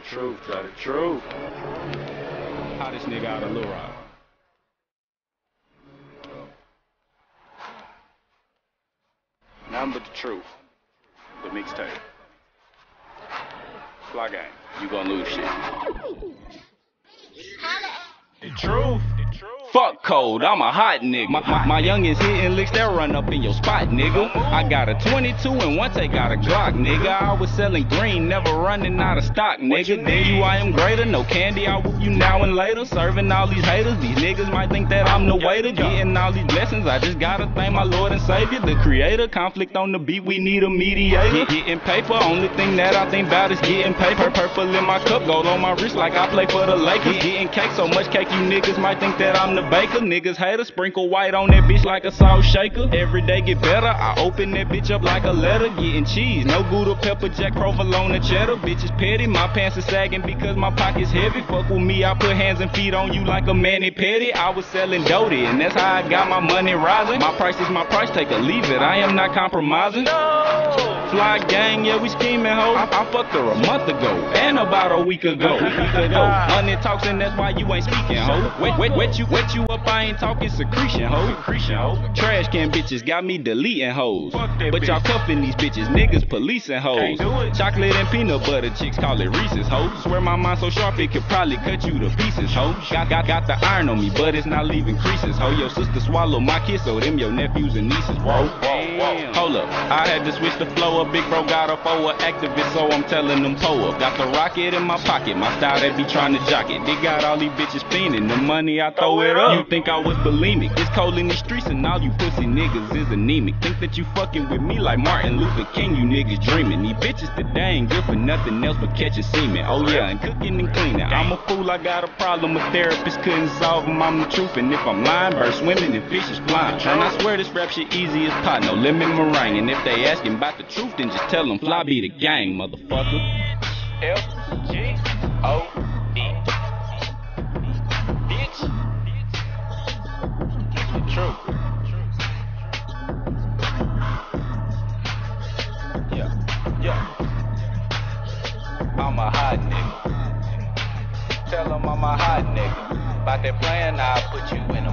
truth, tell the truth. How this nigga out of Lil Rock? Nothing but the truth. The mixtape. Fly Gang. You gonna lose shit. The truth. Fuck cold, I'm a hot nigga. My youngins hitting licks, they'll run up in your spot, nigga. I got a 22 and one take out a Glock, nigga. I was selling green, never running out of stock, nigga. Then you, I am greater, no candy, I'll whoop you now and later. Serving all these haters, these niggas might think that I'm the waiter. Getting all these blessings, I just gotta thank my Lord and Savior, the creator. Conflict on the beat, we need a mediator. Getting paper, only thing that I think about is getting paper. Purple in my cup, gold on my wrist like I play for the Lakers. Getting cake, so much cake you niggas might think that I'm the baker. Niggas hater, sprinkle white on that bitch like a salt shaker. Every day get better, I open that bitch up like a letter. Getting cheese, no Gouda, pepper jack, provolone, and cheddar. Bitches petty, my pants are sagging because my pocket's heavy. Fuck with me, I put hands and feet on you like a Manny Petty. I was selling Doty, and that's how I got my money rising. My price is my price, take or leave it, I am not compromising. Fly Gang, yeah, we scheming, ho. I fucked her a month ago, and about a week ago. Money talks, and that's why you ain't speaking, ho. Wet you up, I ain't talking secretion, ho. Trash can bitches got me deleting hoes. But y'all cuffing these bitches, niggas policing hoes. Chocolate and peanut butter chicks call it Reese's, ho. Swear my mind so sharp it could probably cut you to pieces, ho. Got the iron on me, but it's not leaving creases, ho. Your sister swallow my kiss, so them your nephews and nieces, bro. Hold up, I had to switch the flow up. Big bro got a forward activist, so I'm telling them pull up. Got the rocket in my pocket, my style they be trying to jock it. They got all these bitches fiending, the money I throw it up. You think I was bulimic? It's cold in the streets and all you pussy niggas is anemic. Think that you fucking with me like Martin Luther King, you niggas dreaming. These bitches today ain't good for nothing else but catching semen. Oh yeah, and cooking and cleaning. I'm a fool, I got a problem, a therapist couldn't solve them. I'm the truth, and if I'm lying, birds swimming and fish is flying. And I swear this rap shit easy as pot, no lemon meringue. And if they asking about the truth, then just tell them Fly be the gang, motherfucker. F-G-O-E. Bitch. The truth. Yeah. I'm a hot nigga. Tell them I'm a hot nigga. About that plan, I'll put you in